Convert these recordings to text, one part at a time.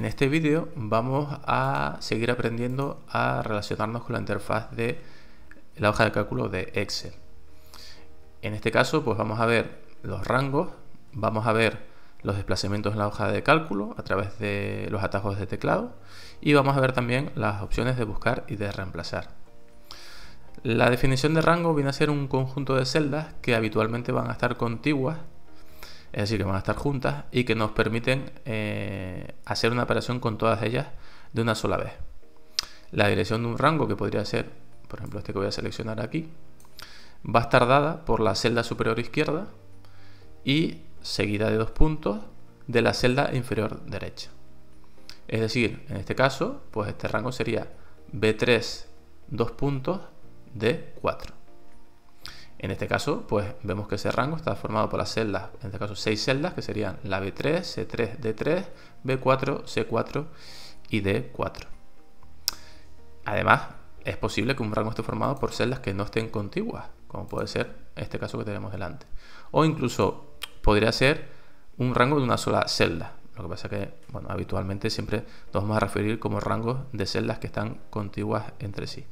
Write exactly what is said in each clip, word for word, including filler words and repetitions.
En este vídeo vamos a seguir aprendiendo a relacionarnos con la interfaz de la hoja de cálculo de Excel. En este caso, pues vamos a ver los rangos, vamos a ver los desplazamientos en la hoja de cálculo a través de los atajos de teclado y vamos a ver también las opciones de buscar y de reemplazar. La definición de rango viene a ser un conjunto de celdas que habitualmente van a estar contiguas, es decir, que van a estar juntas y que nos permiten eh, hacer una operación con todas ellas de una sola vez. La dirección de un rango, que podría ser, por ejemplo, este que voy a seleccionar aquí, va a estar dada por la celda superior izquierda y seguida de dos puntos de la celda inferior derecha. Es decir, en este caso, pues este rango sería B tres, dos puntos, D cuatro. En este caso, pues vemos que ese rango está formado por las celdas, en este caso seis celdas, que serían la B tres, C tres, D tres, B cuatro, C cuatro y D cuatro. Además, es posible que un rango esté formado por celdas que no estén contiguas, como puede ser este caso que tenemos delante. O incluso podría ser un rango de una sola celda. Lo que pasa es que, bueno, habitualmente siempre nos vamos a referir como rangos de celdas que están contiguas entre sí.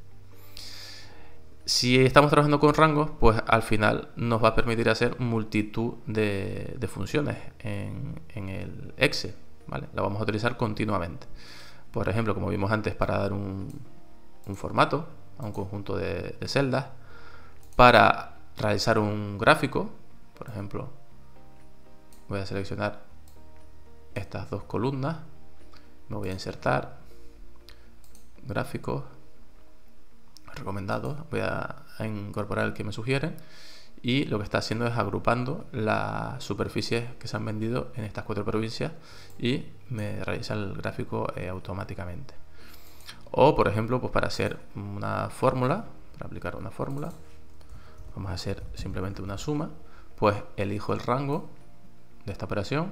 Si estamos trabajando con rangos, pues al final nos va a permitir hacer multitud de, de funciones en, en el Excel, ¿vale? La vamos a utilizar continuamente. Por ejemplo, como vimos antes, para dar un, un formato a un conjunto de, de celdas, para realizar un gráfico, por ejemplo, voy a seleccionar estas dos columnas, me voy a insertar, gráficos, recomendados, voy a, a incorporar el que me sugieren y lo que está haciendo es agrupando las superficies que se han vendido en estas cuatro provincias y me realiza el gráfico eh, automáticamente. O por ejemplo, pues para hacer una fórmula, para aplicar una fórmula, vamos a hacer simplemente una suma, pues elijo el rango de esta operación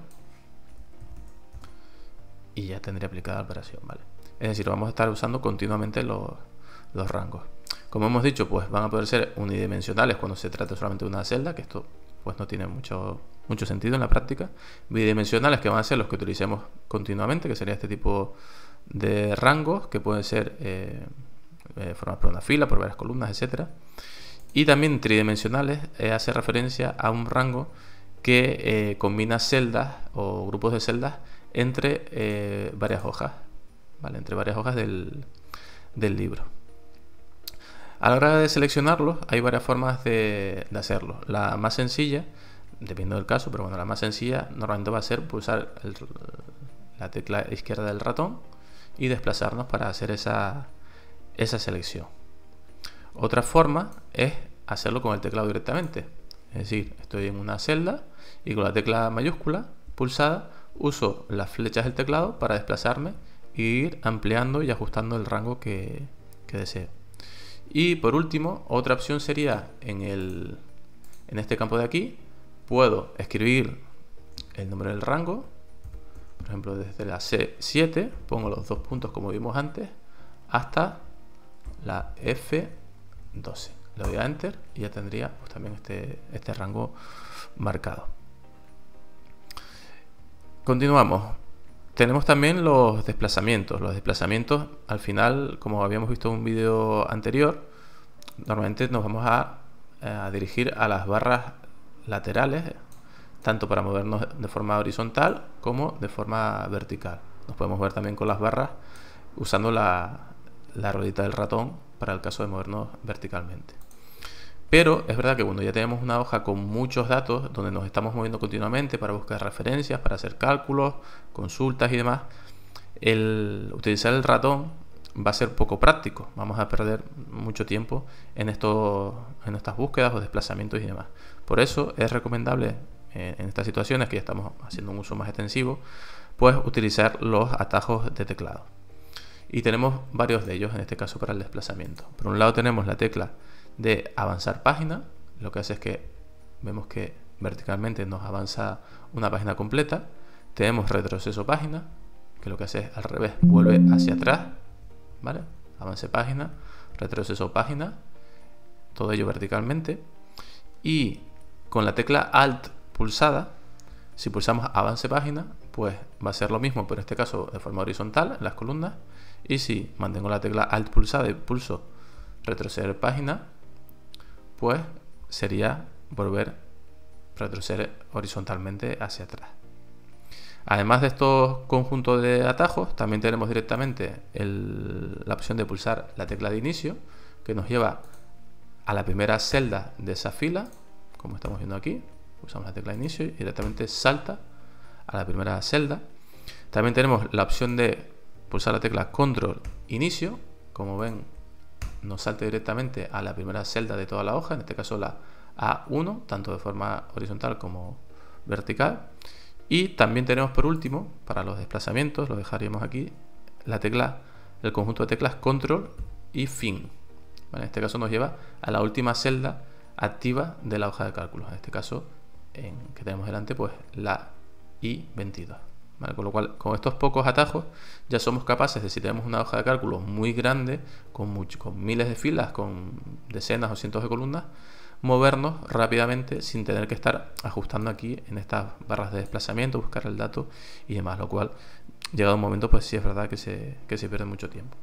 y ya tendré aplicada la operación, ¿vale? Es decir, vamos a estar usando continuamente los los rangos. Como hemos dicho, pues van a poder ser unidimensionales cuando se trate solamente de una celda, que esto pues no tiene mucho, mucho sentido en la práctica. Bidimensionales, que van a ser los que utilicemos continuamente, que sería este tipo de rangos, que pueden ser eh, eh, formados por una fila, por varias columnas, etcétera. Y también tridimensionales, eh, hace referencia a un rango que eh, combina celdas o grupos de celdas entre eh, varias hojas, ¿vale? Entre varias hojas del, del libro. A la hora de seleccionarlos hay varias formas de, de hacerlo. La más sencilla, dependiendo del caso, pero bueno, la más sencilla normalmente va a ser pulsar el, la tecla izquierda del ratón y desplazarnos para hacer esa, esa selección. Otra forma es hacerlo con el teclado directamente. Es decir, estoy en una celda y con la tecla mayúscula pulsada uso las flechas del teclado para desplazarme e ir ampliando y ajustando el rango que, que deseo. Y por último, otra opción sería en, el, en este campo de aquí, puedo escribir el nombre del rango, por ejemplo desde la C siete, pongo los dos puntos como vimos antes, hasta la F doce. Le doy a Enter y ya tendría pues, también este, este rango marcado. Continuamos. Tenemos también los desplazamientos. Los desplazamientos, al final, como habíamos visto en un vídeo anterior, normalmente nos vamos a, a dirigir a las barras laterales, tanto para movernos de forma horizontal como de forma vertical. Nos podemos ver también con las barras usando la, la ruedita del ratón para el caso de movernos verticalmente. Pero es verdad que cuando ya tenemos una hoja con muchos datos, donde nos estamos moviendo continuamente para buscar referencias, para hacer cálculos, consultas y demás, el utilizar el ratón va a ser poco práctico. Vamos a perder mucho tiempo en, estos, en estas búsquedas o desplazamientos y demás. Por eso es recomendable eh, en estas situaciones que ya estamos haciendo un uso más extensivo, pues utilizar los atajos de teclado. Y tenemos varios de ellos en este caso para el desplazamiento. Por un lado tenemos la tecla de avanzar página, lo que hace es que vemos que verticalmente nos avanza una página completa. Tenemos retroceso página, que lo que hace es al revés, vuelve hacia atrás, ¿vale? Avance página, retroceso página, todo ello verticalmente. Y con la tecla Alt pulsada, Si pulsamos avance página, pues va a ser lo mismo, pero en este caso de forma horizontal en las columnas. Y si mantengo la tecla Alt pulsada y pulso retroceder página, pues sería volver a retroceder horizontalmente hacia atrás. Además de estos conjuntos de atajos, también tenemos directamente el, la opción de pulsar la tecla de inicio, que nos lleva a la primera celda de esa fila, como estamos viendo aquí. Pulsamos la tecla de inicio y directamente salta a la primera celda. También tenemos la opción de pulsar la tecla control inicio, como ven nos salta directamente a la primera celda de toda la hoja, en este caso la A uno, tanto de forma horizontal como vertical. Y también tenemos por último, para los desplazamientos, lo dejaríamos aquí, la tecla, el conjunto de teclas control y fin. Bueno, en este caso nos lleva a la última celda activa de la hoja de cálculos, en este caso en, que tenemos delante, pues la I veintidós. ¿Vale? Con lo cual, con estos pocos atajos ya somos capaces de, si tenemos una hoja de cálculo muy grande, con, mucho, con miles de filas, con decenas o cientos de columnas, movernos rápidamente sin tener que estar ajustando aquí en estas barras de desplazamiento, buscar el dato y demás, lo cual, llegado un momento, pues sí es verdad que se, que se pierde mucho tiempo.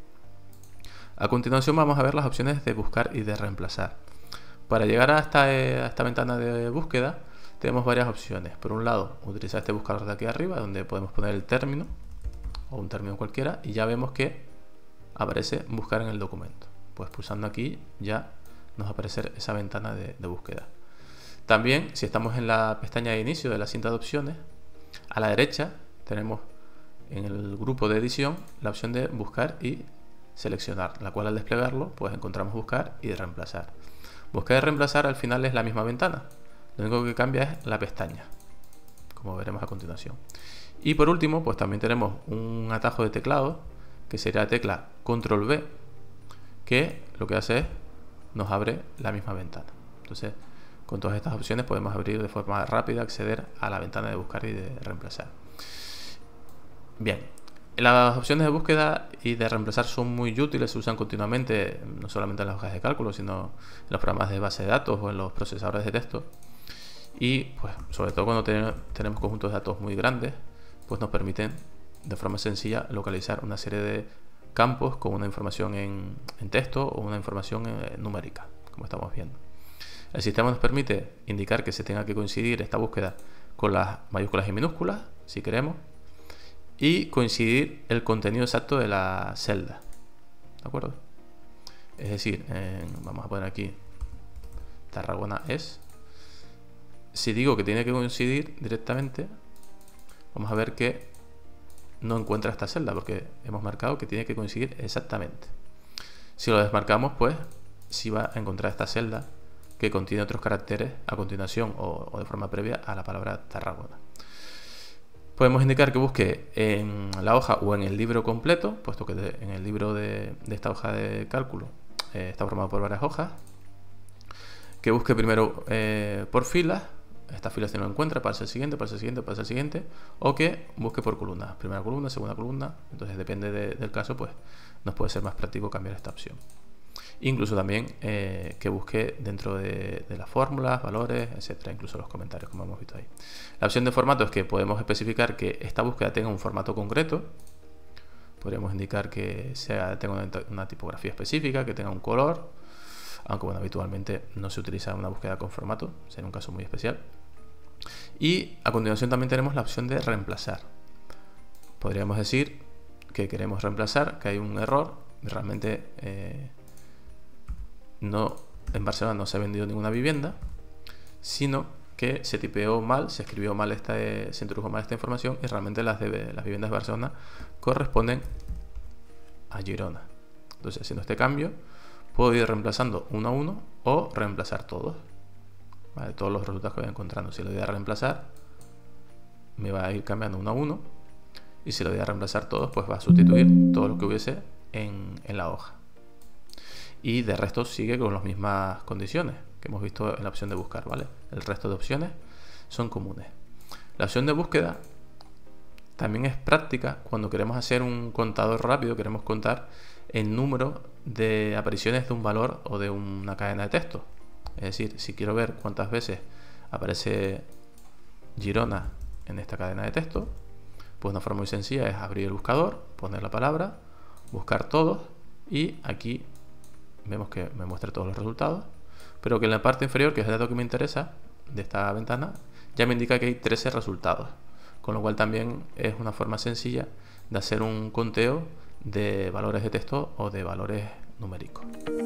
A continuación vamos a ver las opciones de buscar y de reemplazar. Para llegar a esta, a esta ventana de búsqueda, tenemos varias opciones. Por un lado, utilizar este buscador de aquí arriba, donde podemos poner el término o un término cualquiera, y ya vemos que aparece buscar en el documento. Pues pulsando aquí ya nos va a aparecer esa ventana de, de búsqueda. También, si estamos en la pestaña de inicio de la cinta de opciones, a la derecha tenemos en el grupo de edición la opción de buscar y seleccionar, la cual al desplegarlo pues encontramos buscar y reemplazar. Buscar y reemplazar al final es la misma ventana. Lo único que cambia es la pestaña, como veremos a continuación. Y por último, pues también tenemos un atajo de teclado, que sería la tecla control V, que lo que hace es nos abre la misma ventana. Entonces, con todas estas opciones podemos abrir de forma rápida, acceder a la ventana de buscar y de reemplazar. Bien, las opciones de búsqueda y de reemplazar son muy útiles, se usan continuamente, no solamente en las hojas de cálculo, sino en los programas de base de datos o en los procesadores de texto. Y pues sobre todo cuando tenemos conjuntos de datos muy grandes, pues nos permiten de forma sencilla localizar una serie de campos con una información en, en texto o una información eh, numérica, como estamos viendo. El sistema nos permite indicar que se tenga que coincidir esta búsqueda con las mayúsculas y minúsculas, si queremos, y coincidir el contenido exacto de la celda. ¿De acuerdo? Es decir, eh, vamos a poner aquí Tarragona es. Si digo que tiene que coincidir directamente, vamos a ver que no encuentra esta celda porque hemos marcado que tiene que coincidir exactamente. Si lo desmarcamos, pues sí va a encontrar esta celda que contiene otros caracteres a continuación o, o de forma previa a la palabra Tarragona. Podemos indicar que busque en la hoja o en el libro completo, puesto que de, en el libro de, de esta hoja de cálculo eh, está formado por varias hojas. Que busque primero eh, por filas. Esta fila si no lo encuentra, pasa el siguiente, pasa el siguiente, pasa el siguiente, o que busque por columnas, primera columna, segunda columna. Entonces depende de, del caso, pues nos puede ser más práctico cambiar esta opción. Incluso también eh, que busque dentro de, de las fórmulas, valores, etcétera, incluso los comentarios, como hemos visto ahí. La opción de formato es que podemos especificar que esta búsqueda tenga un formato concreto. Podríamos indicar que sea, tenga una, una tipografía específica, que tenga un color, aunque bueno, habitualmente no se utiliza una búsqueda con formato, sería un caso muy especial. Y a continuación también tenemos la opción de reemplazar. Podríamos decir que queremos reemplazar, que hay un error, realmente eh, no, en Barcelona no se ha vendido ninguna vivienda, sino que se tipeó mal, se escribió mal, esta, se introdujo mal esta información y realmente las, de, las viviendas de Barcelona corresponden a Girona. Entonces, haciendo este cambio, puedo ir reemplazando uno a uno o reemplazar todos. ¿Vale? Todos los resultados que voy encontrando. Si lo voy a reemplazar, me va a ir cambiando uno a uno. Y si lo voy a reemplazar todos, pues va a sustituir todo lo que hubiese en, en la hoja. Y de resto sigue con las mismas condiciones que hemos visto en la opción de buscar, ¿vale? El resto de opciones son comunes. La opción de búsqueda también es práctica cuando queremos hacer un contador rápido, queremos contar el número de apariciones de un valor o de una cadena de texto. Es decir, si quiero ver cuántas veces aparece Girona en esta cadena de texto, pues una forma muy sencilla es abrir el buscador, poner la palabra, buscar todos y aquí vemos que me muestra todos los resultados, pero que en la parte inferior, que es el dato que me interesa de esta ventana, ya me indica que hay trece resultados, con lo cual también es una forma sencilla de hacer un conteo de valores de texto o de valores numéricos.